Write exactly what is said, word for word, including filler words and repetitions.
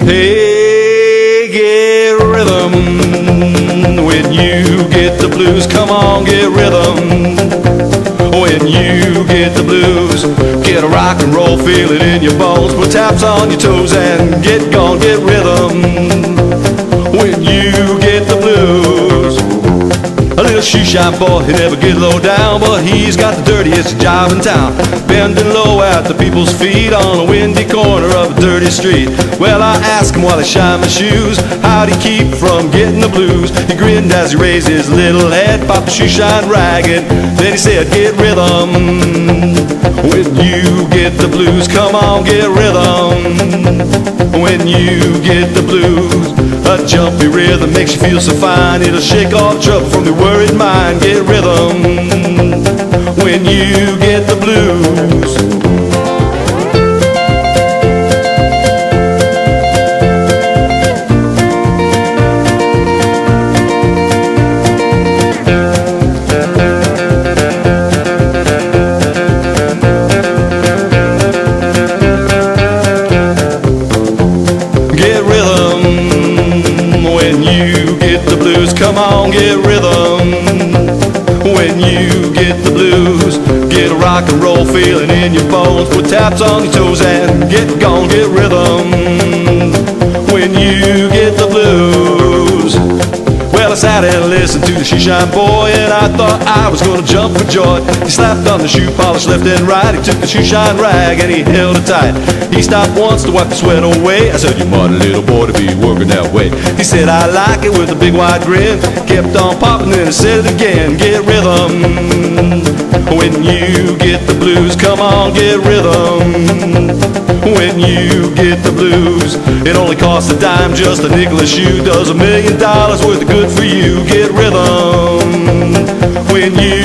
Hey, get rhythm. When you get the blues, come on, get rhythm. When you get the blues, get a rock and roll feeling in your bones. Put taps on your toes and get gone, get rhythm. When you get the blues. A little shoe-shine boy, he never get low down, but he's got the dirtiest job in town. Bending low at the people's feet on a windy corner of a dirty street. Well, I asked him while he shined my shoes, how'd he keep from getting the blues? He grinned as he raised his little head, popped the shoe-shine ragged. Then he said, get rhythm. When you get the blues, come on, get rhythm. When you get the blues, a jumpy rhythm makes you feel so fine. It'll shake all the trouble from your worried mind. Get rhythm when you get the blues. Come on, get rhythm. When you get the blues, get a rock and roll feeling in your bones. Put taps on your toes and get gone, get rhythm. When you get the blues. Well, I sat and listened to the shoe-shine boy, and I thought I was gonna jump for joy. He slapped on the shoe polish left and right. He took the shoe-shine rag and he held it tight. He stopped once to wipe the sweat away. I said, you mighty little boy to be working that way. He said, I like it, with a big wide grin. Kept on popping and I said it again. Get rhythm. When you get the blues, come on, get rhythm. When you get the blues, it only costs a dime, just a nickel a shoe. Does a million dollars worth of good for you. Get rhythm. When you